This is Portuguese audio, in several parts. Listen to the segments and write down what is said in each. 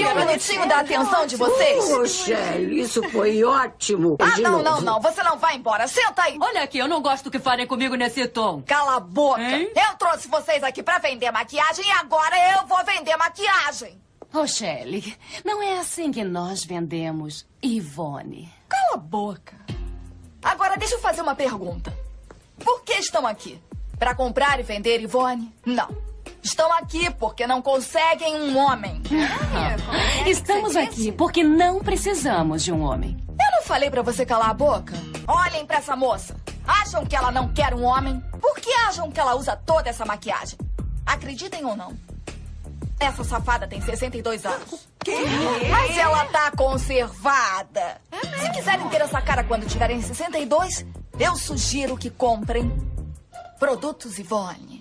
um minutinho da atenção de vocês? Rochelle, isso foi ótimo. Não. Você não vai embora. Senta aí. Olha aqui, eu não gosto que falem comigo nesse tom. Cala a boca. Hein? Eu trouxe vocês aqui pra vender maquiagem e agora eu vou vender maquiagem. Rochelle, não é assim que nós vendemos Ivone. Cala a boca. Agora deixa eu fazer uma pergunta. Por que estão aqui? Pra comprar e vender Ivone? Não. Estão aqui porque não conseguem um homem. Estamos aqui porque não precisamos de um homem. Eu não falei pra você calar a boca? Olhem pra essa moça. Acham que ela não quer um homem? Por que acham que ela usa toda essa maquiagem? Acreditem ou não, essa safada tem 62 anos. Quê? Mas ela tá conservada. Se quiserem ter essa cara quando tiverem 62, eu sugiro que comprem produtos Ivone.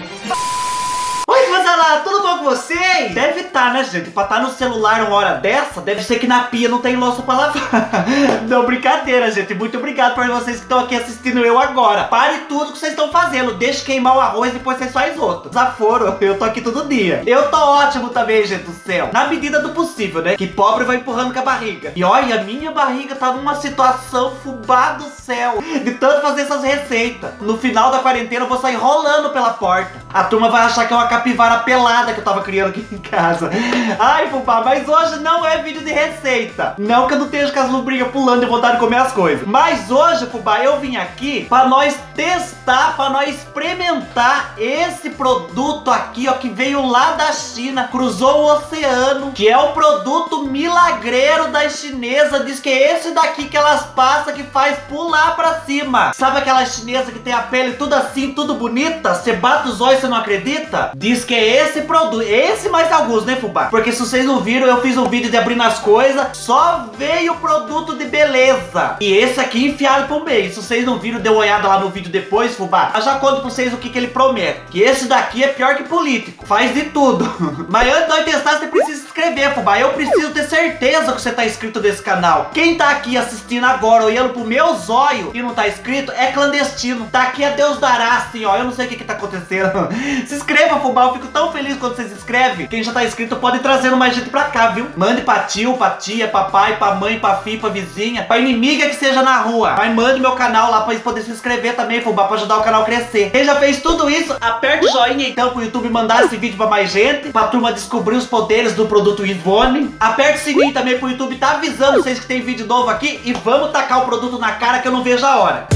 Oi, Fazalá, tudo bom com vocês? Deve estar, né, gente? Pra estar no celular uma hora dessa, deve ser que na pia não tem louça pra lavar. Não, brincadeira, gente. Muito obrigado por vocês que estão aqui assistindo eu agora. Pare tudo que vocês estão fazendo. Deixa queimar o arroz e depois vocês fazem outro. Desaforo, eu tô aqui todo dia. Eu tô ótimo também, gente do céu. Na medida do possível, né? Que pobre vai empurrando com a barriga. E olha, a minha barriga tá numa situação fubá do céu. De tanto fazer essas receitas. No final da quarentena eu vou sair rolando pela porta. A turma vai achar que é uma capivara pelada que eu tava criando aqui em casa. Ai, fubá, mas hoje não é vídeo de receita. Não que eu não esteja com as lombrigas pulando de vontade de comer as coisas. Mas hoje, fubá, eu vim aqui pra nós testar, pra nós experimentar esse produto aqui, ó, que veio lá da China, cruzou o oceano, que é o produto milagreiro das chinesas. Diz que é esse daqui que elas passam que faz pular pra cima. Sabe aquela chinesa que tem a pele tudo assim, tudo bonita? Você bate os olhos e você não acredita? Diz que é esse produto, esse mais alguns, né, fubá? Porque se vocês não viram, eu fiz um vídeo de abrindo as coisas, só veio produto de beleza. E esse aqui enfiado pro meio. Se vocês não viram, dê uma olhada lá no vídeo depois, fubá. Eu já conto pra vocês o que ele promete. Que esse daqui é pior que político, faz de tudo. Mas antes de nós testar, você precisa se inscrever, fubá. Eu preciso ter certeza que você tá inscrito nesse canal. Quem tá aqui assistindo agora, olhando pro meu zóio e não tá inscrito, é clandestino. Tá aqui a Deus dará, assim, ó. Eu não sei o que tá acontecendo. Se inscreva, fubá. Eu fico tão feliz quando você se inscreve. Quem já tá inscrito pode ir trazendo mais gente pra cá, viu? Mande pra tio, pra tia, pra pai, pra mãe, pra filha, pra vizinha, pra inimiga que seja na rua. Mas mande meu canal lá pra eles poderem se inscrever também, fubá, pra ajudar o canal a crescer. Quem já fez tudo isso, aperta o joinha então pro YouTube mandar esse vídeo pra mais gente, pra turma descobrir os poderes do produto Ivone. Aperta o sininho também pro YouTube tá avisando vocês que tem vídeo novo aqui e vamos tacar o produto na cara que eu não vejo a hora.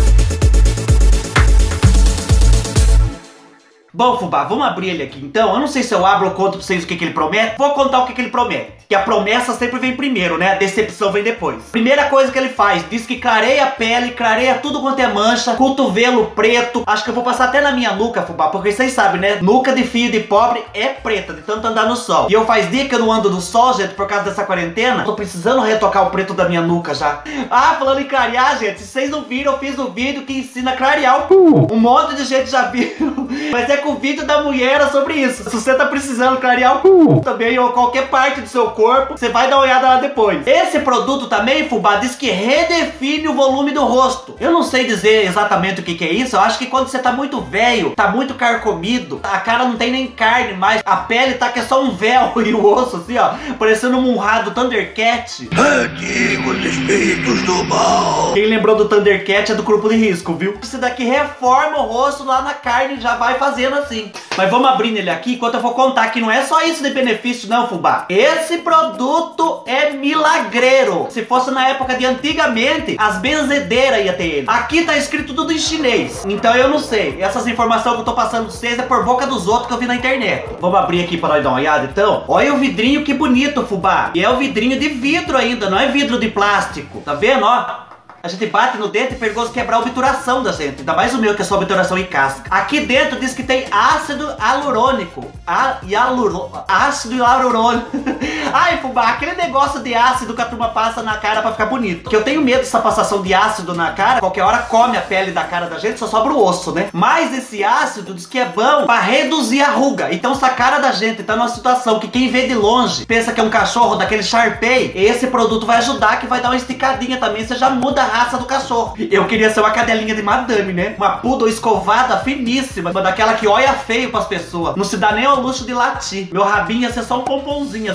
Bom, fubá, vamos abrir ele aqui então. Eu não sei se eu abro ou conto pra vocês o que ele promete. Vou contar o que ele promete. Que a promessa sempre vem primeiro, né? A decepção vem depois. Primeira coisa que ele faz, diz que clareia a pele, clareia tudo quanto é mancha, cotovelo preto. Acho que eu vou passar até na minha nuca, fubá, porque vocês sabem, né? Nuca de filho de pobre é preta, de tanto andar no sol. E eu faz dia que eu não ando no sol, gente, por causa dessa quarentena. Tô precisando retocar o preto da minha nuca já. Ah, falando em clarear, gente, se vocês não viram, eu fiz um vídeo que ensina a clarear o cu. Um monte de gente já viu. Mas é com o vídeo da mulher sobre isso. Se você tá precisando clarear o cu também, ou qualquer parte do seu corpo, você vai dar uma olhada lá depois. Esse produto também, fubá, diz que redefine o volume do rosto. Eu não sei dizer exatamente o que é isso. Eu acho que quando você tá muito velho, tá muito carcomido, a cara não tem nem carne mais, a pele tá que é só um véu e o osso assim, ó, parecendo um Munrado Thundercat. Antigos espíritos do mal. Quem lembrou do Thundercat é do grupo de risco, viu? Esse daqui reforma o rosto lá na carne e já vai fazendo assim. Mas vamos abrindo ele aqui enquanto eu vou contar que não é só isso de benefício não, fubá. Esse produto é milagreiro. Se fosse na época de antigamente, as benzedeiras ia ter ele. Aqui tá escrito tudo em chinês, então eu não sei. Essas informações que eu tô passando pra vocês é por boca dos outros que eu vi na internet. Vamos abrir aqui pra nós dar uma olhada então. Olha o vidrinho, que bonito, fubá. E é o vidrinho de vidro ainda, não é vidro de plástico. Tá vendo, ó? A gente bate no dente e perigoso quebrar a obturação da gente. Ainda mais o meu, que é só obturação em casca. Aqui dentro diz que tem ácido hialurônico. Ácido hialurônico. Ai, fubá, aquele negócio de ácido que a turma passa na cara pra ficar bonito. Que eu tenho medo dessa passação de ácido na cara. Qualquer hora come a pele da cara da gente, só sobra o osso, né? Mas esse ácido diz que é bom pra reduzir a ruga. Então se a cara da gente tá numa situação que quem vê de longe pensa que é um cachorro daquele Sharpei, esse produto vai ajudar, que vai dar uma esticadinha também. Você já muda a raça do cachorro. Eu queria ser uma cadelinha de madame, né? Uma poodle escovada finíssima, uma daquela que olha feio pras pessoas. Não se dá nem ao luxo de latir. Meu rabinho ia ser só um pomponzinho assim, como quem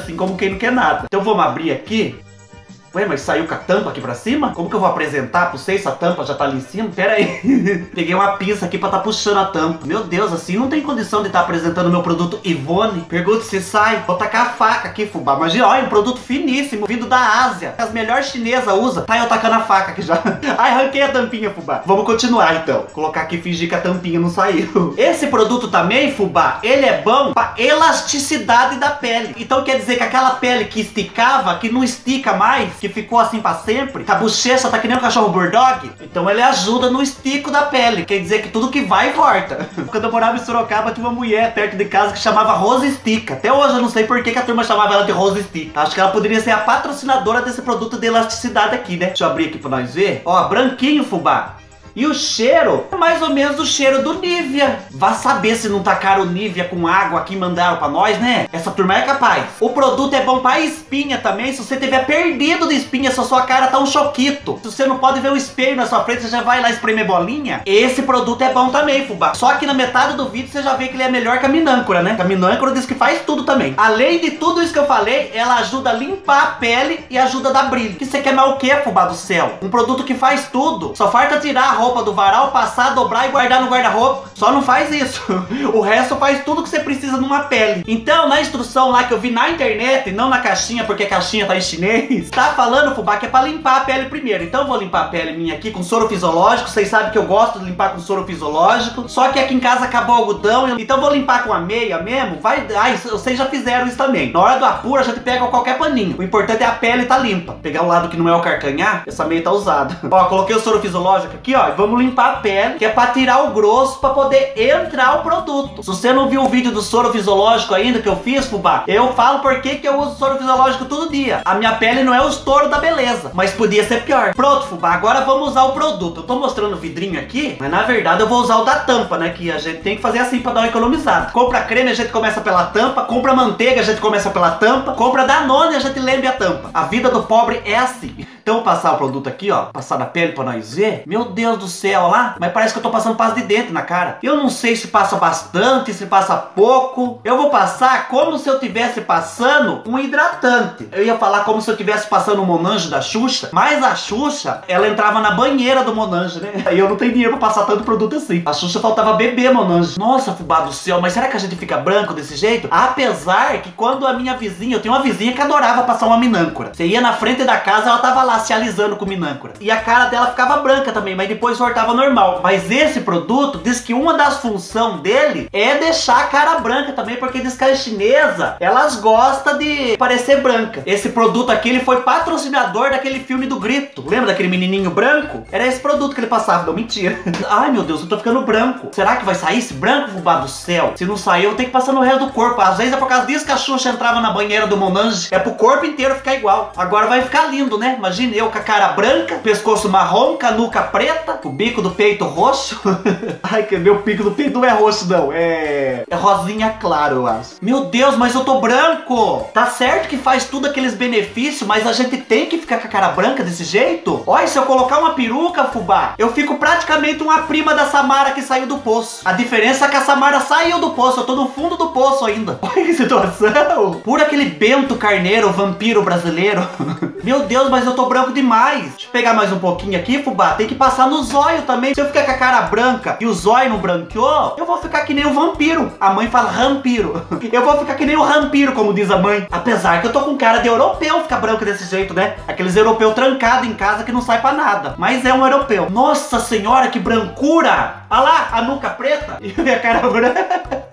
quem não quer nada. Então vamos abrir aqui. Ué, mas saiu com a tampa aqui pra cima? Como que eu vou apresentar pra vocês se a tampa já tá ali em cima? Pera aí. Peguei uma pinça aqui pra tá puxando a tampa. Meu Deus, assim não tem condição de tá apresentando meu produto Ivone. Pergunta se sai. Vou tacar a faca aqui, fubá. Imagina, olha, um produto finíssimo, vindo da Ásia. As melhores chinesas usam. Tá eu tacando a faca aqui já. Ai, arranquei a tampinha, fubá. Vamos continuar então. Colocar aqui e fingir que a tampinha não saiu. Esse produto também, fubá, ele é bom pra elasticidade da pele. Então quer dizer que aquela pele que esticava, que não estica mais, que ficou assim pra sempre, que a bochecha tá que nem um cachorro bulldog, então ele ajuda no estico da pele. Quer dizer que tudo que vai volta. Quando eu morava em Sorocaba, tinha uma mulher perto de casa que chamava Rose Estica. Até hoje eu não sei por que a turma chamava ela de Rose Estica. Acho que ela poderia ser a patrocinadora desse produto de elasticidade aqui, né? Deixa eu abrir aqui pra nós ver. Ó, branquinho, fubá. E o cheiro é mais ou menos o cheiro do Nivea. Vá saber se não tacaram o Nivea com água aqui e mandaram pra nós, né? Essa turma é capaz. O produto é bom pra espinha também. Se você tiver perdido de espinha, se a sua cara tá um choquito, se você não pode ver o espelho na sua frente, você já vai lá espremer bolinha. Esse produto é bom também, fubá. Só que na metade do vídeo você já vê que ele é melhor que a minâncora, né? A minâncora diz que faz tudo também. Além de tudo isso que eu falei, ela ajuda a limpar a pele e ajuda a dar brilho. Que você quer mais o que, fubá do céu? Um produto que faz tudo. Só falta tirar a roupa do varal, passar, dobrar e guardar no guarda-roupa. Só não faz isso. O resto faz tudo que você precisa numa pele. Então, na instrução lá que eu vi na internet, não na caixinha, porque a caixinha tá em chinês, tá falando, fubá, que é pra limpar a pele primeiro. Então eu vou limpar a pele minha aqui com soro fisiológico. Vocês sabem que eu gosto de limpar com soro fisiológico. Só que aqui em casa acabou o algodão, então eu vou limpar com a meia mesmo. Vai, ai, vocês já fizeram isso também. Na hora do apuro, a gente pega qualquer paninho. O importante é a pele tá limpa. Pegar o lado que não é o carcanhar, essa meia tá usada. Ó, coloquei o soro fisiológico aqui, ó, e vamos limpar a pele, que é pra tirar o grosso, pra poder entrar o produto. Se você não viu o vídeo do soro fisiológico ainda que eu fiz, fubá, eu falo por que eu uso soro fisiológico todo dia. A minha pele não é o estouro da beleza, mas podia ser pior. Pronto, fubá, agora vamos usar o produto. Eu tô mostrando o vidrinho aqui, mas na verdade eu vou usar o da tampa, né, que a gente tem que fazer assim pra dar uma economizada. Compra creme, a gente começa pela tampa. Compra manteiga, a gente começa pela tampa. Compra Danone, a gente lembre a tampa. A vida do pobre é assim. Então vou passar o produto aqui, ó, passar na pele pra nós ver. Meu Deus do céu, ó lá, mas parece que eu tô passando pasta de dente na cara. Eu não sei se passa bastante, se passa pouco. Eu vou passar como se eu tivesse passando um hidratante. Eu ia falar como se eu tivesse passando um Monange da Xuxa, mas a Xuxa, ela entrava na banheira do Monange, né? E eu não tenho dinheiro pra passar tanto produto assim. A Xuxa faltava beber Monange. Nossa, fubá do céu, mas será que a gente fica branco desse jeito? Apesar que quando a minha vizinha, eu tenho uma vizinha que adorava passar uma minâncora. Você ia na frente da casa, ela tava lá se alisando com minâncora. E a cara dela ficava branca também, mas depois voltava normal. Mas esse produto diz que uma das funções dele é deixar a cara branca também, porque diz que a chinesa, elas gostam de parecer branca. Esse produto aqui, ele foi patrocinador daquele filme do Grito. Lembra daquele menininho branco? Era esse produto que ele passava. Não, mentira. Ai, meu Deus, eu tô ficando branco. Será que vai sair esse branco, fubá do céu? Se não sair, eu tenho que passar no resto do corpo. Às vezes é por causa disso que a Xuxa entrava na banheira do Monange. É pro corpo inteiro ficar igual. Agora vai ficar lindo, né? Imagina eu com a cara branca, pescoço marrom, com a nuca preta, o bico do peito roxo. Ai, que meu pico do peito não é roxo, não. É rosinha claro, eu acho. Meu Deus, mas eu tô branco. Tá certo que faz tudo aqueles benefícios, mas a gente tem que ficar com a cara branca desse jeito? Olha, se eu colocar uma peruca, fubá, eu fico praticamente uma prima da Samara que saiu do poço. A diferença é que a Samara saiu do poço, eu tô no fundo do poço ainda. Olha que situação. Por aquele Bento Carneiro, vampiro brasileiro. Meu Deus, mas eu tô branco demais. Deixa eu pegar mais um pouquinho aqui, fubá. Tem que passar no zóio também. Se eu ficar com a cara branca e o zóio não branqueou, eu vou ficar que nem o vampiro. A mãe fala rampiro. Eu vou ficar que nem o rampiro, como diz a mãe. Apesar que eu tô com cara de europeu ficar branco desse jeito, né? Aqueles europeus trancados em casa que não sai pra nada. Mas é um europeu. Nossa senhora, que brancura! Olha lá, a nuca preta e a cara branca.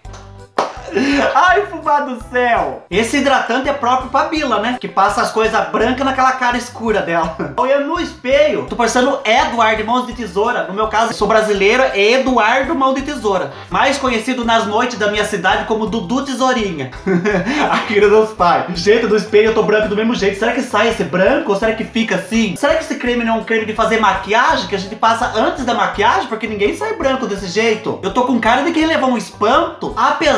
Ai, fubá do céu. Esse hidratante é próprio pra Bila, né? Que passa as coisas brancas naquela cara escura dela. Olhando no espelho, tô parecendo Edward Mãos de Tesoura. No meu caso, sou brasileiro, é Eduardo Mão de Tesoura. Mais conhecido nas noites da minha cidade como Dudu Tesourinha. Aqui dos pais. Jeito do espelho, eu tô branco do mesmo jeito. Será que sai esse branco ou será que fica assim? Será que esse creme não é um creme de fazer maquiagem que a gente passa antes da maquiagem? Porque ninguém sai branco desse jeito. Eu tô com cara de quem levou um espanto. Apesar,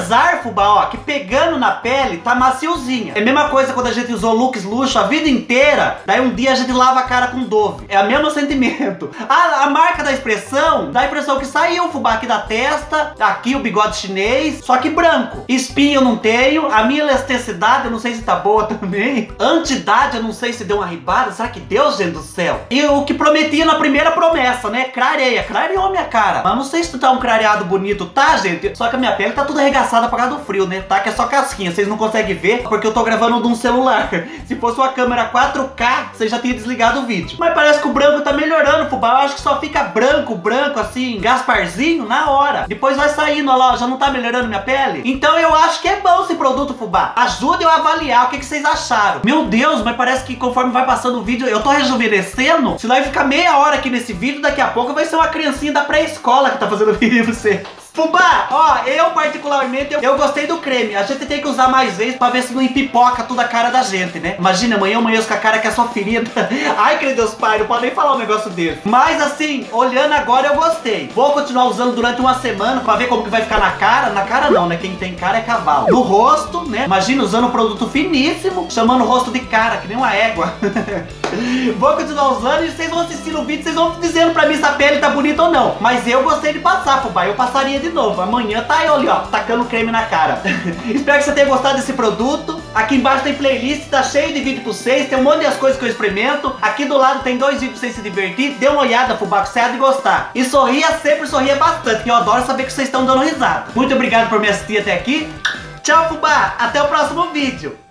fubá, ó, que pegando na pele tá maciozinha. É a mesma coisa quando a gente usou Lux Luxo a vida inteira, daí um dia a gente lava a cara com Dove. É o mesmo sentimento. A marca da expressão, dá a impressão que saiu o fubá aqui da testa, aqui o bigode chinês, só que branco. Espinho eu não tenho, a minha elasticidade eu não sei se tá boa também. Antidade eu não sei se deu uma ribada, será que deu, gente do céu? E o que prometia na primeira promessa, né? Clareou minha cara. Mas não sei se tu tá um clareado bonito, tá, gente? Só que a minha pele tá tudo arregaçada por causa do frio, né? Tá? Que é só casquinha, vocês não conseguem ver porque eu tô gravando de um celular. Se fosse uma câmera 4K, você já tinha desligado o vídeo. Mas parece que o branco tá melhorando, fubá. Eu acho que só fica branco assim, Gasparzinho, na hora. Depois vai saindo, olha lá, já não tá melhorando minha pele? Então eu acho que é bom esse produto, fubá. Ajude eu a avaliar o que vocês acharam. Meu Deus, mas parece que conforme vai passando o vídeo, eu tô rejuvenescendo. Se nós ficar meia hora aqui nesse vídeo, daqui a pouco vai ser uma criancinha da pré-escola que tá fazendo vídeo pra você. Fubá, ó, eu particularmente, eu gostei do creme. A gente tem que usar mais vezes pra ver se não empipoca toda a cara da gente, né? Imagina, amanhã eu amanheço com a cara que é só ferida. Ai, querido Deus pai, não pode nem falar um negócio dele. Mas assim, olhando agora eu gostei. Vou continuar usando durante uma semana pra ver como que vai ficar na cara. Na cara não, né? Quem tem cara é cavalo. No rosto, né? Imagina, usando um produto finíssimo, chamando o rosto de cara, que nem uma égua. Vou continuar usando e vocês vão assistir o vídeo, vocês vão dizendo pra mim se a pele tá bonita ou não. Mas eu gostei de passar, fubá. Eu passaria de novo. Amanhã tá eu ali, ó, tacando creme na cara. Espero que você tenha gostado desse produto. Aqui embaixo tem playlist, tá cheio de vídeo pra vocês. Tem um monte de coisas que eu experimento. Aqui do lado tem 2 vídeos pra vocês se divertir. Dê uma olhada, fubá, que você há de gostar. E sorria sempre, sorria bastante, que eu adoro saber que vocês estão dando risada. Muito obrigado por me assistir até aqui. Tchau, fubá. Até o próximo vídeo.